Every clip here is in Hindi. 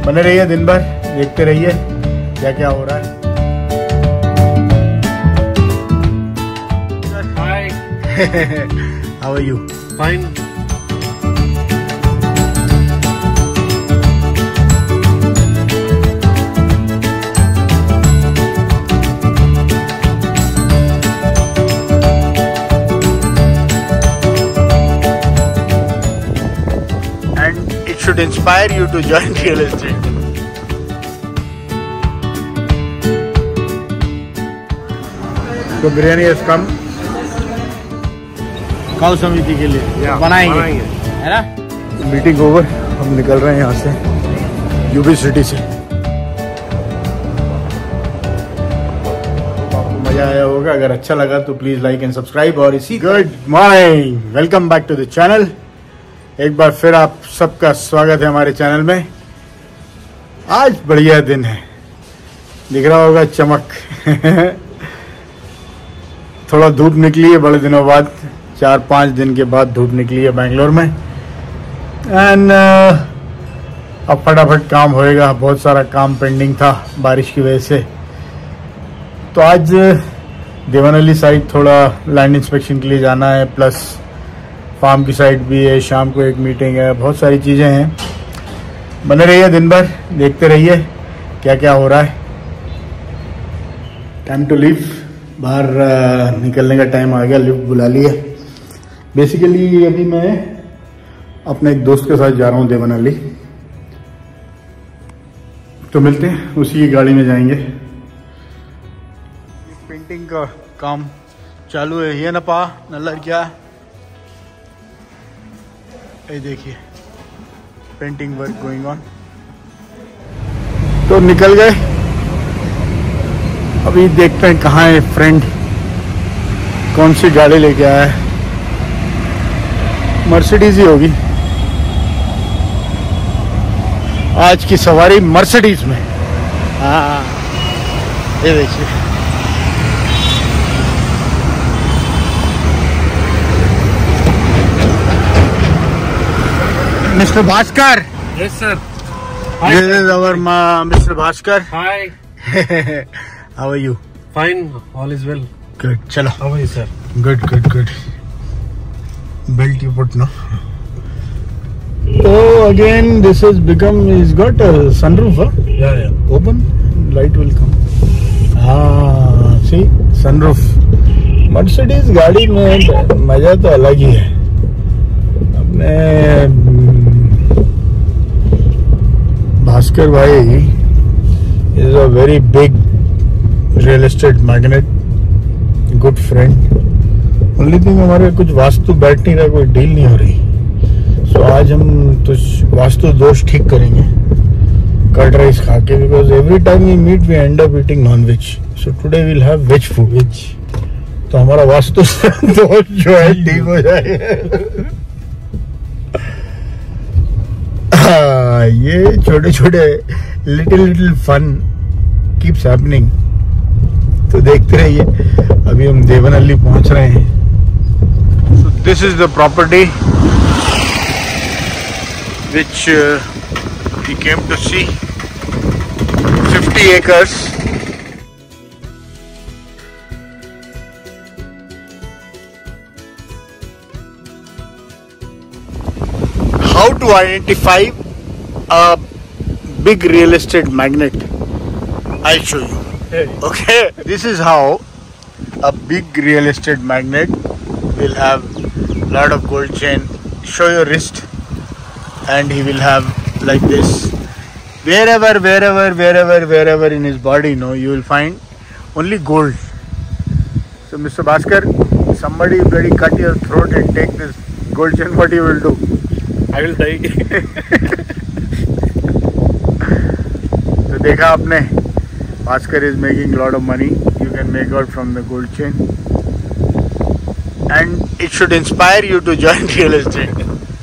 बने रहिए, दिन भर देखते रहिए क्या क्या हो रहा है। Hi. How are you? Fine. And it should inspire you to join real estate. तो बिरयानी has come. काउ समिति के लिए बनाएंगे, है ना। मीटिंग ओवर, हम निकल रहे हैं यहाँ से, यूपी सिटी से। आपको मजा आया होगा, अगर अच्छा लगा तो प्लीज लाइक एंड सब्सक्राइब। और इसी good morning, welcome back to the channel. एक बार फिर आप सबका स्वागत है हमारे चैनल में। आज बढ़िया दिन है, दिख रहा होगा चमक। थोड़ा धूप निकली है बड़े दिनों बाद, 4-5 दिन के बाद धूप निकली है बैंगलोर में। एंड अब फटाफट काम होएगा, बहुत सारा काम पेंडिंग था बारिश की वजह से। तो आज देवनहल्ली साइड थोड़ा लैंड इंस्पेक्शन के लिए जाना है, प्लस फार्म की साइड भी है, शाम को एक मीटिंग है, बहुत सारी चीज़ें हैं। बने रहिए, दिन भर देखते रहिए क्या क्या हो रहा है। टाइम टू लीव, बाहर निकलने का टाइम आ गया, लिफ्ट बुला लिया। बेसिकली अभी मैं अपने एक दोस्त के साथ जा रहा हूँ देवनहल्ली, तो मिलते हैं, उसी की गाड़ी में जाएंगे। पेंटिंग का काम चालू है, ये ना पा नल्लर क्या, ये देखिए पेंटिंग वर्क गोइंग ऑन। तो निकल गए, अभी देखते हैं कहाँ है फ्रेंड, कौन सी गाड़ी लेके आया है। मर्सिडीज ही होगी आज की सवारी, मर्सिडीज में। हाँ ये देखिए, mister Bhaskar. Yes, sir. This is our Mr. Bhaskar. Hi. How are you? Fine. All is well. Good. चलो। How are you, sir? Good, good, good. Belt you put now. So again, this has become. He's got a sunroof, huh? Yeah, yeah. Open, light will come. Ah, see, sunroof. Mercedes गाड़ी में मजा तो अलग ही है। अपने भास्कर भाई is a very big real estate magnate, good friend. Only thing हमारे कुछ वास्तु बैठ नहीं रहा, कोई डील नहीं हो रही। So आज हम तो वास्तु दोष ठीक करेंगे कर्ड राइस खा के, because every time we meet we end up eating non-veg. So today we'll have veg food. तो हमारा वास्तु दोष जो है ठीक हो जाएगा। ये छोटे छोटे लिटिल फन कीप्स हैपनिंग, तो देखते रहिए। अभी हम देवनहल्ली पहुंच रहे हैं। So this is the property which we came to see, 50 acres. How to identify a big real estate magnate? I'll show you. Okay, this is how a big real estate magnate will have lot of gold chain. Show your wrist, and he will have like this. Wherever in his body, you will find only gold. So, Mr. Bhaskar, somebody bloody cut your throat and take this gold chain. What you will do? I will die. तो देखा आपने, Bhaskar is making a lot of money. You can make out from the gold chain, and it should inspire you to join real estate.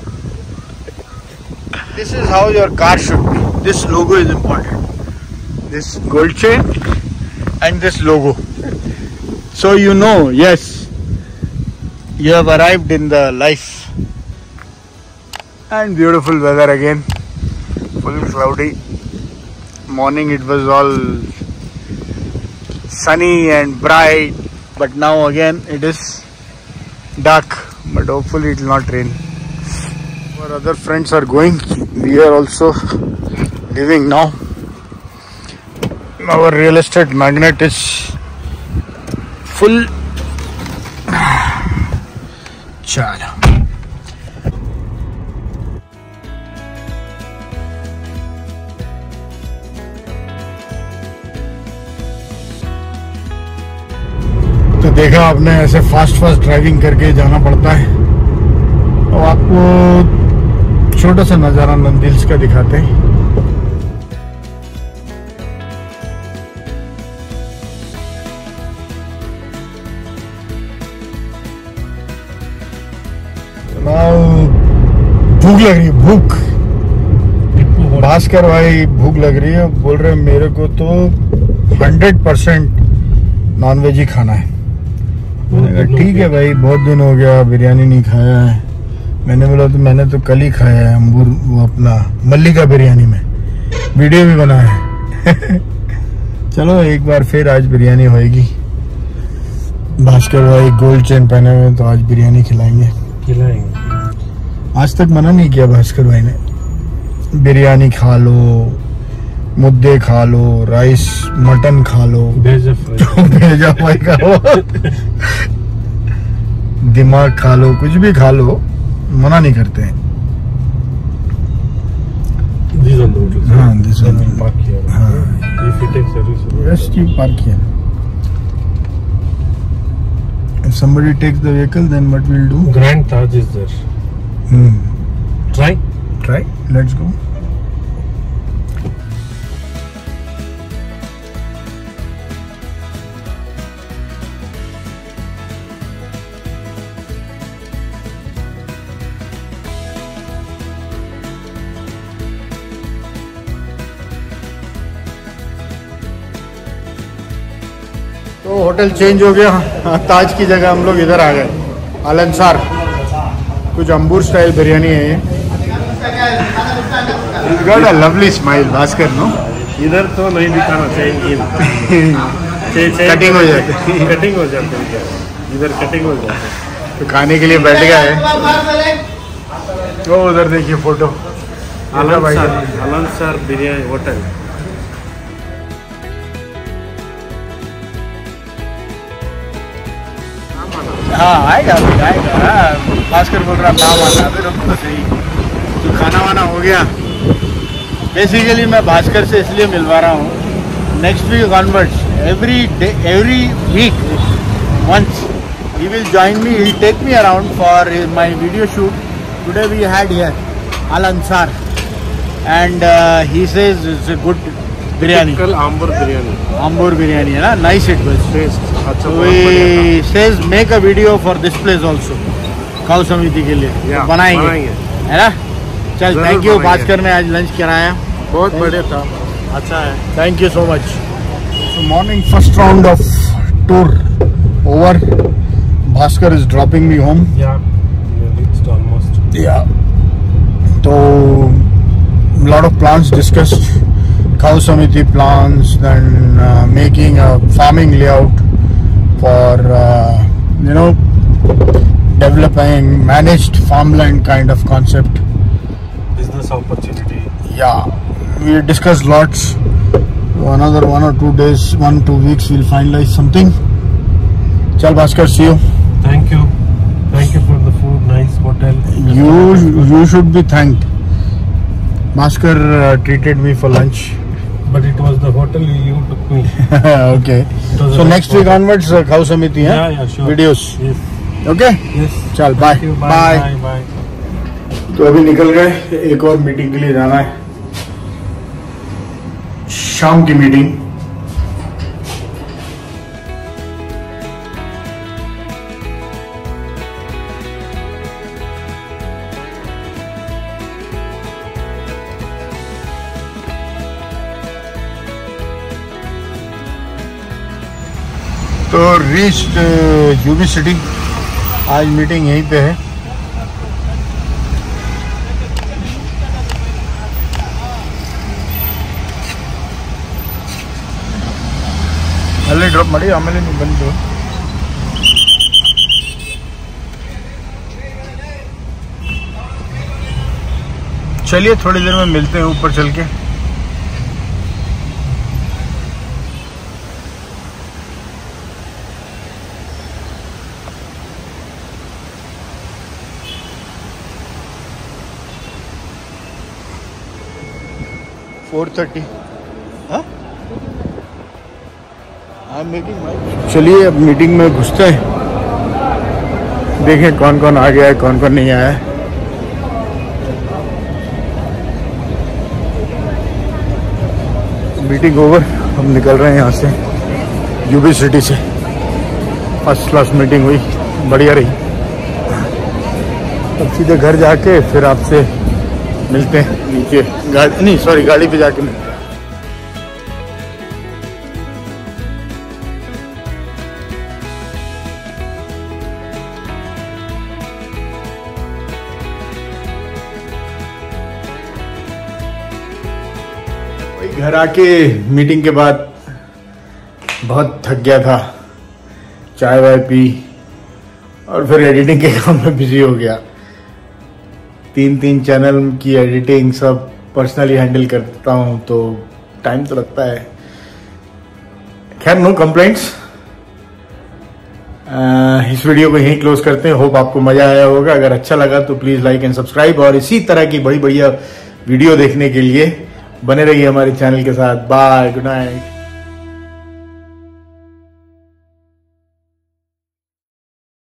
This is how your car should be. This logo is important. This gold chain and this logo. So you know, yes, you have arrived in the life. And beautiful weather again, full cloudy. Morning it was all sunny and bright, but now again it is dark, but hopefully it will not rain. Our other friends are going, we are also leaving now. Our real estate magnet is full. Chalo. तो देखा आपने, ऐसे फास्ट ड्राइविंग करके जाना पड़ता है। तो आपको छोटा सा नज़ारा नंदी हिल्स का दिखाते हैं। भूख लग रही है, भूख। भास्कर भाई भूख लग रही है, बोल रहे मेरे को तो 100% नॉनवेज ही खाना है। ठीक है भाई, बहुत दिन हो गया बिरयानी नहीं खाया है। मैंने बोला तो मैंने तो कल ही खाया है अंबूर, वो अपना मल्लिका बिरयानी में वीडियो भी बनाया है। चलो एक बार फिर आज बिरयानी होएगी। भास्कर भाई गोल्ड चेन पहने हुए, तो आज बिरयानी खिलाएंगे। आज तक मना नहीं किया भास्कर भाई ने, बिरयानी खा लो, मुद्दे खा लो, राइस मटन खा लो, भेजा फ्राई खाओ, दिमाग खा लो, कुछ भी खा लो, मना नहीं करते हैं। हाँ, park here. If somebody takes the vehicle, then what we'll do? Grand Taj is there. Try. Let's go. तो होटल चेंज हो गया, ताज की जगह हम लोग इधर आ गए, आलनसार। कुछ अंबूर स्टाइल बिरयानी है ये। He's got a lovely smile, Bhaskar, no? इधर तो नहीं दिखाना चाहिए। कटिंग हो जाती है। इधर कटिंग हो जाती है। तो खाने के लिए बैठ गया है। वो उधर देखिए फोटो, आलनसार बिरयानी होटल। हाँ आएगा। भास्कर बोल रहा नाम आना, फिर हमको सही। तो खाना वाना हो गया। बेसिकली मैं भास्कर से इसलिए मिलवा रहा हूँ, next week onwards every week once he will join me, he'll take me around for my video shoot. Today we had here Al-Ansar, and he says it's a good biryani. Typical Ambur biryani है ना, nice it was. अच्छा, we says make a video for this place also, खाओ समिति के लिए बनाएंगे, है ना। चल, थैंक यू। भास्कर ने आज लंच कराया, बहुत बढ़िया था, अच्छा है, thank you so much. So morning first round of tour over. Bhaskar is dropping me home. तो lot of plans discussed, Khao Samiti plans, then making a farming layout for developing managed farmland kind of concept, business opportunity. Yeah, we discussed lots. Another 1 or 2 days, 1-2 weeks, we'll finalize something. Chal Bhaskar, see you. Thank you for the food, nice hotel. You should be thanked. Bhaskar treated me for lunch. But it was the hotel you took me. Okay. So next week onwards, Khao Samiti, yeah, sure. Videos. Yes. Okay? Yes. चल, bye. Bye. तो अभी निकल गए, एक और मीटिंग के लिए जाना है, शाम की मीटिंग। तो रीच्ड यूबी सिटी, आज मीटिंग यहीं पे है। नहीं ड्रॉप ಮಾಡಿ ಆಮೇಲೆ ನೀವು ಬಂದು चलिए थोड़ी देर में मिलते हैं ऊपर चल के। चलिए अब मीटिंग में घुसते हैं, देखें कौन कौन आ गया है कौन कौन नहीं आया है। मीटिंग ओवर, हम निकल रहे हैं यहाँ से यूबी सिटी से। फर्स्ट क्लास मीटिंग हुई, बढ़िया रही। अब सीधे घर जाके फिर आपसे मिलते हैं नीचे गाड़ी पे जाके मिलते हैं। घर आके मीटिंग के बाद बहुत थक गया था, चाय वाय पी और फिर एडिटिंग के काम में बिजी हो गया। 3 चैनल की एडिटिंग सब पर्सनली हैंडल करता हूँ तो टाइम तो लगता है। खैर नो कंप्लेंट्स। इस वीडियो को यहीं क्लोज करते हैं। होप आपको मजा आया होगा। अगर अच्छा लगा तो प्लीज लाइक एंड सब्सक्राइब और इसी तरह की बड़ी बढ़िया वीडियो देखने के लिए बने रहिए हमारे चैनल के साथ। Bye, good night.